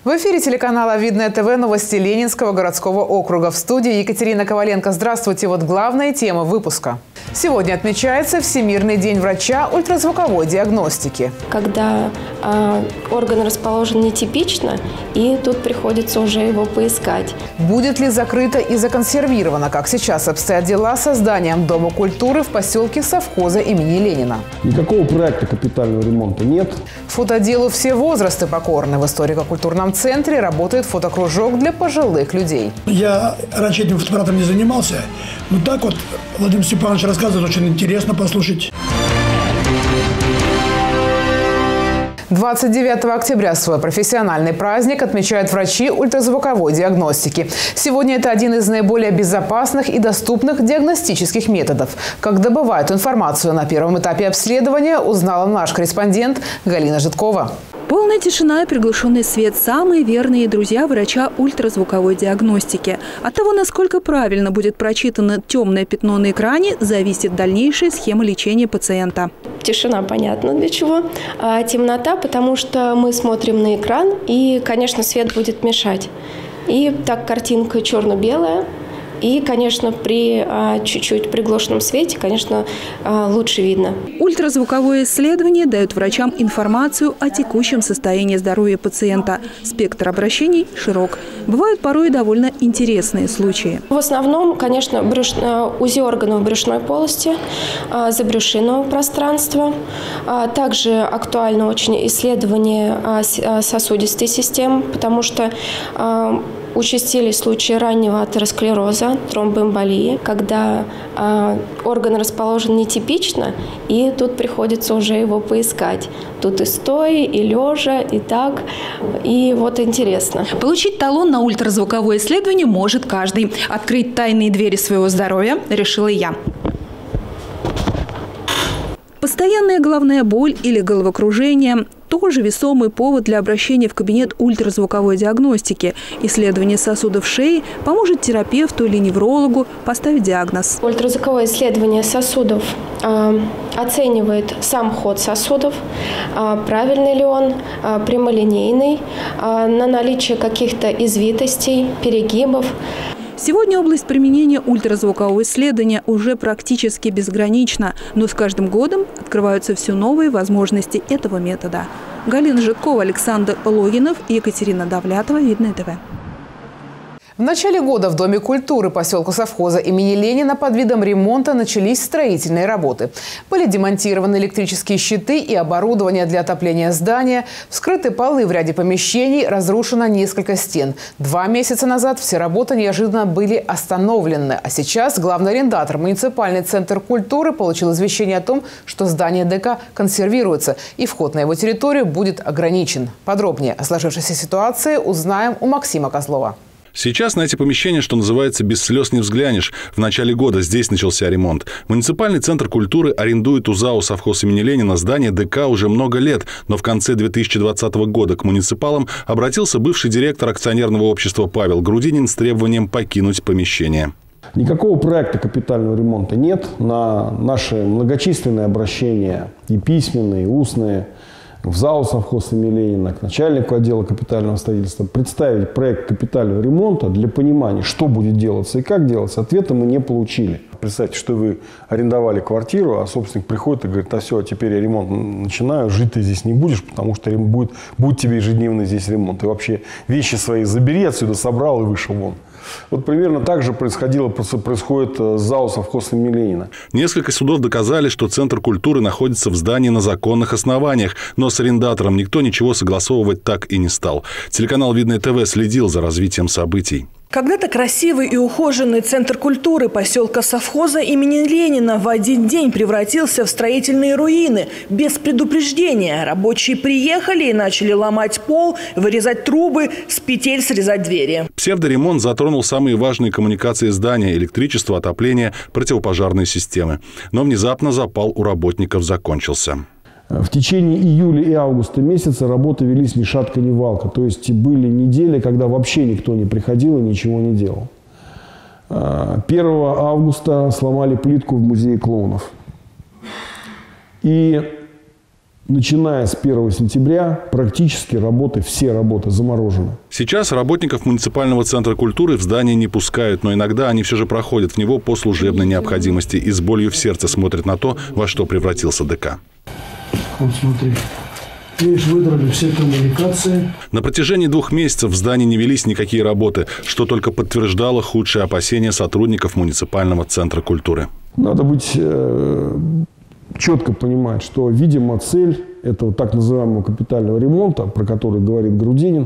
В эфире телеканала «Видное ТВ» новости Ленинского городского округа. В студии Екатерина Коваленко. Здравствуйте. Вот главные темы выпуска. Сегодня отмечается Всемирный день врача ультразвуковой диагностики. Когда орган расположен нетипично, и тут приходится уже его поискать. Будет ли закрыто и законсервировано, как сейчас обстоят дела с созданием Дома культуры в поселке совхоза имени Ленина? Никакого проекта капитального ремонта нет. Фотоделу все возрасты покорны. В историко-культурном центре работает фотокружок для пожилых людей. Я раньше этим фотоаппаратом не занимался, но так вот Владимир Степанович рассказывает, очень интересно послушать. 29 октября свой профессиональный праздник отмечают врачи ультразвуковой диагностики. Сегодня это один из наиболее безопасных и доступных диагностических методов. Как добывают информацию на первом этапе обследования, узнала наш корреспондент Галина Житкова. Полная тишина и приглушенный свет – самые верные друзья врача ультразвуковой диагностики. От того, насколько правильно будет прочитано темное пятно на экране, зависит дальнейшая схема лечения пациента. Тишина, понятно для чего. А темнота, потому что мы смотрим на экран, и, конечно, свет будет мешать. И так картинка черно-белая. И, конечно, при чуть-чуть приглушенном свете, конечно, лучше видно. Ультразвуковое исследование дает врачам информацию о текущем состоянии здоровья пациента. Спектр обращений широк. Бывают порой довольно интересные случаи. В основном, конечно, УЗИ органов брюшной полости, забрюшинного пространства. Также актуально очень исследование сосудистой системы, потому что участились случаи раннего атеросклероза, тромбоэмболии, когда орган расположен нетипично, и тут приходится уже его поискать. Тут и стоя, и лежа, и так. И вот интересно. Получить талон на ультразвуковое исследование может каждый. Открыть тайные двери своего здоровья решила я. Постоянная головная боль или головокружение – тоже весомый повод для обращения в кабинет ультразвуковой диагностики. Исследование сосудов шеи поможет терапевту или неврологу поставить диагноз. Ультразвуковое исследование сосудов оценивает сам ход сосудов, правильный ли он, прямолинейный, на наличие каких-то извитостей, перегибов. Сегодня область применения ультразвукового исследования уже практически безгранична, но с каждым годом открываются все новые возможности этого метода. Галина Житкова, Александр Логинов и Екатерина Давлятова. Видное ТВ. В начале года в Доме культуры поселка совхоза имени Ленина под видом ремонта начались строительные работы. Были демонтированы электрические щиты и оборудование для отопления здания, вскрыты полы в ряде помещений, разрушено несколько стен. 2 месяца назад все работы неожиданно были остановлены. А сейчас главный арендатор, муниципальный центр культуры, получил извещение о том, что здание ДК консервируется и вход на его территорию будет ограничен. Подробнее о сложившейся ситуации узнаем у Максима Козлова. Сейчас на эти помещения, что называется, без слез не взглянешь. В начале года здесь начался ремонт. Муниципальный центр культуры арендует у ЗАО «Совхоз имени Ленина» здание ДК уже много лет. Но в конце 2020 года к муниципалам обратился бывший директор акционерного общества Павел Грудинин с требованием покинуть помещение. Никакого проекта капитального ремонта нет. На наши многочисленные обращения, и письменные, и устные, в ЗАО «Совхоз имени Ленина», к начальнику отдела капитального строительства представить проект капитального ремонта для понимания, что будет делаться и как делаться, ответа мы не получили. Представьте, что вы арендовали квартиру, а собственник приходит и говорит: а все, теперь я ремонт начинаю, жить ты здесь не будешь, потому что будет тебе ежедневный здесь ремонт. И вообще вещи свои забери отсюда, собрал и вышел вон. Вот примерно так же происходит с ЗАО «Совхоз имени Ленина». Несколько судов доказали, что Центр культуры находится в здании на законных основаниях, но с арендатором никто ничего согласовывать так и не стал. Телеканал «Видное ТВ» следил за развитием событий. Когда-то красивый и ухоженный центр культуры поселка совхоза имени Ленина в один день превратился в строительные руины. Без предупреждения рабочие приехали и начали ломать пол, вырезать трубы, с петель срезать двери. Псевдоремонт затронул самые важные коммуникации здания – электричество, отопление, противопожарные системы. Но внезапно запал у работников закончился. В течение июля и августа месяца работы велись ни шатка, ни валка. То есть были недели, когда вообще никто не приходил и ничего не делал. 1 августа сломали плитку в музее клоунов. И начиная с 1 сентября практически все работы заморожены. Сейчас работников муниципального центра культуры в здание не пускают, но иногда они все же проходят в него по служебной необходимости и с болью в сердце смотрят на то, во что превратился ДК. Вот смотри. Видишь, выдрали все коммуникации. На протяжении 2 месяцев в здании не велись никакие работы, что только подтверждало худшие опасения сотрудников муниципального центра культуры. Надо быть четко понимать, что, видимо, цель этого так называемого капитального ремонта, про который говорит Грудинин,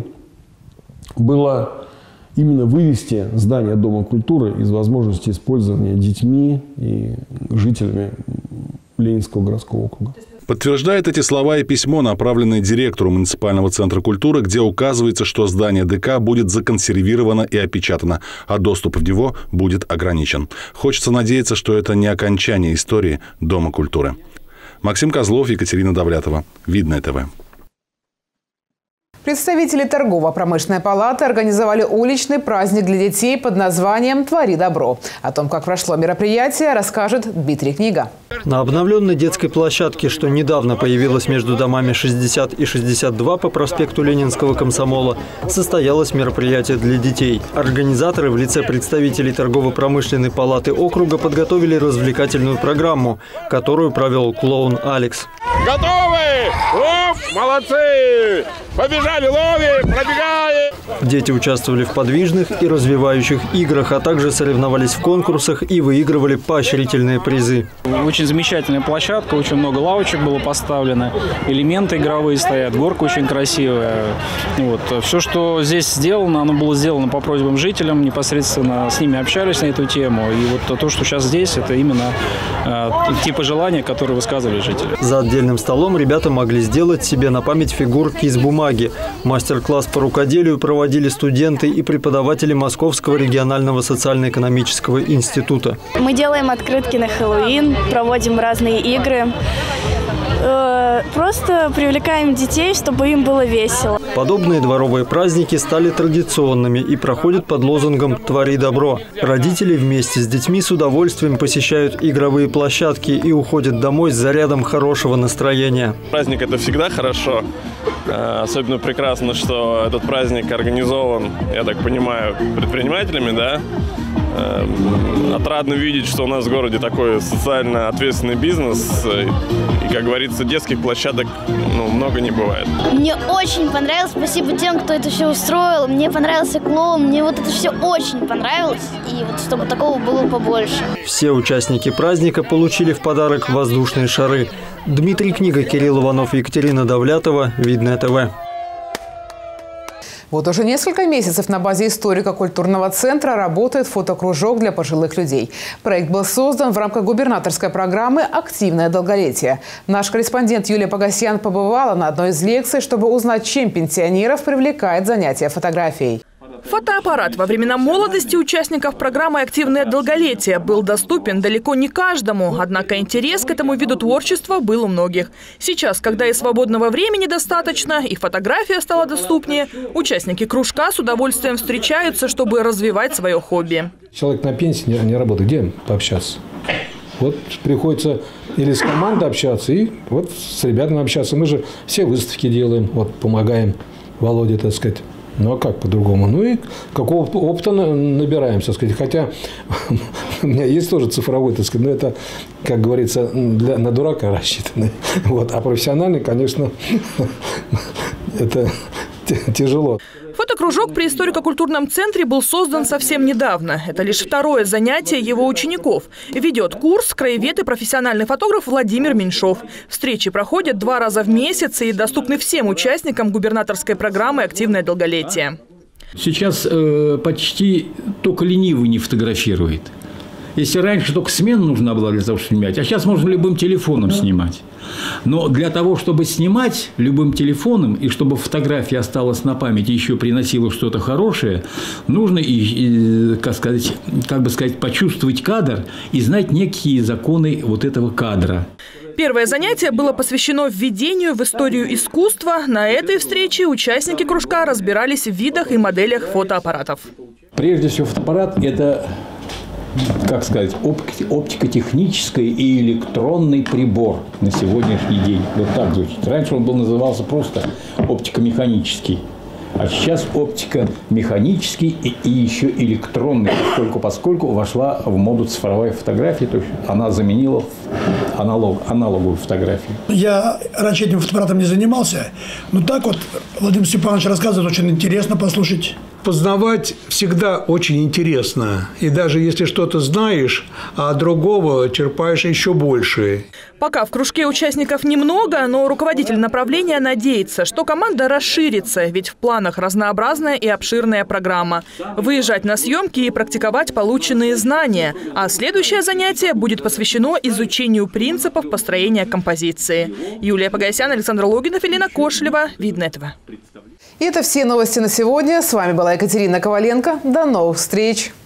была именно вывести здание Дома культуры из возможности использования детьми и жителями Ленинского городского округа. Подтверждает эти слова и письмо, направленное директору муниципального центра культуры, где указывается, что здание ДК будет законсервировано и опечатано, а доступ в него будет ограничен. Хочется надеяться, что это не окончание истории Дома культуры. Максим Козлов, Екатерина Давлятова. Видное ТВ. Представители торгово-промышленной палаты организовали уличный праздник для детей под названием «Твори добро». О том, как прошло мероприятие, расскажет Дмитрий Книга. На обновленной детской площадке, что недавно появилась между домами 60 и 62 по проспекту Ленинского комсомола, состоялось мероприятие для детей. Организаторы в лице представителей торгово-промышленной палаты округа подготовили развлекательную программу, которую провел клоун Алекс. Готовы? Лов! Молодцы! Побежали, ловим, пробегаем! Дети участвовали в подвижных и развивающих играх, а также соревновались в конкурсах и выигрывали поощрительные призы. Очень замечательная площадка, очень много лавочек было поставлено, элементы игровые стоят, горка очень красивая. Вот. Все, что здесь сделано, оно было сделано по просьбам жителям, непосредственно с ними общались на эту тему. И вот то, что сейчас здесь, это именно те пожелания, которые высказывали жители. За отдельным столом ребята могли сделать себе на память фигурки из бумаги. Мастер-класс по рукоделию проводили студенты и преподаватели Московского регионального социально-экономического института. Мы делаем открытки на Хэллоуин, проводим разные игры. Просто привлекаем детей, чтобы им было весело. Подобные дворовые праздники стали традиционными и проходят под лозунгом «Твори добро». Родители вместе с детьми с удовольствием посещают игровые площадки и уходят домой с зарядом хорошего настроения. Праздник – это всегда хорошо. Особенно прекрасно, что этот праздник организован, я так понимаю, предпринимателями, да? Отрадно видеть, что у нас в городе такой социально ответственный бизнес. И, как говорится, детских площадок много не бывает. Мне очень понравилось. Спасибо тем, кто это все устроил. Мне понравился клоун. Мне вот это все очень понравилось. И вот чтобы такого было побольше. Все участники праздника получили в подарок воздушные шары. Дмитрий Книга, Кирилл Иванов, Екатерина Давлятова. Видное ТВ. Вот уже несколько месяцев на базе историко-культурного центра работает фотокружок для пожилых людей. Проект был создан в рамках губернаторской программы «Активное долголетие». Наш корреспондент Юлия Погосян побывала на одной из лекций, чтобы узнать, чем пенсионеров привлекает занятие фотографией. Фотоаппарат во времена молодости участников программы «Активное долголетие» был доступен далеко не каждому. Однако интерес к этому виду творчества был у многих. Сейчас, когда и свободного времени достаточно, и фотография стала доступнее, участники кружка с удовольствием встречаются, чтобы развивать свое хобби. Человек на пенсии не работает. Где пообщаться? Вот приходится или с командой общаться, и вот с ребятами общаться. Мы же все выставки делаем, вот помогаем Володе, так сказать. Ну, а как по-другому? Ну, и какого опыта набираемся, так сказать. Хотя у меня есть тоже цифровой, так сказать, но это, как говорится, на дурака рассчитано. Вот. А профессиональный, конечно, это тяжело. Фотокружок при историко-культурном центре был создан совсем недавно. Это лишь второе занятие его учеников. Ведет курс краевед и профессиональный фотограф Владимир Меньшов. Встречи проходят 2 раза в месяц и доступны всем участникам губернаторской программы «Активное долголетие». Сейчас почти только ленивый не фотографирует. Если раньше только смена нужна была для того, чтобы снимать, а сейчас можно любым телефоном снимать. Но для того, чтобы снимать любым телефоном, и чтобы фотография осталась на памяти, еще приносила что-то хорошее, нужно, как бы сказать, почувствовать кадр и знать некие законы вот этого кадра. Первое занятие было посвящено введению в историю искусства. На этой встрече участники кружка разбирались в видах и моделях фотоаппаратов. Прежде всего, фотоаппарат – это как сказать, оптико-технический и электронный прибор на сегодняшний день. Вот так звучит. Раньше он назывался просто оптико-механический. А сейчас оптико-механический и еще электронный, поскольку вошла в моду цифровая фотография, то есть она заменила аналоговую фотографию. Я раньше этим фотоаппаратом не занимался, но так вот Владимир Степанович рассказывает, очень интересно послушать. Познавать всегда очень интересно. И даже если что-то знаешь, а от другого черпаешь еще больше. Пока в кружке участников немного, но руководитель направления надеется, что команда расширится, ведь в планах разнообразная и обширная программа. Выезжать на съемки и практиковать полученные знания. А следующее занятие будет посвящено изучению принципов построения композиции. Юлия Погосян, Александр Логинов, Елена Кошлева. Видно. И это все новости на сегодня. С вами была Екатерина Коваленко. До новых встреч!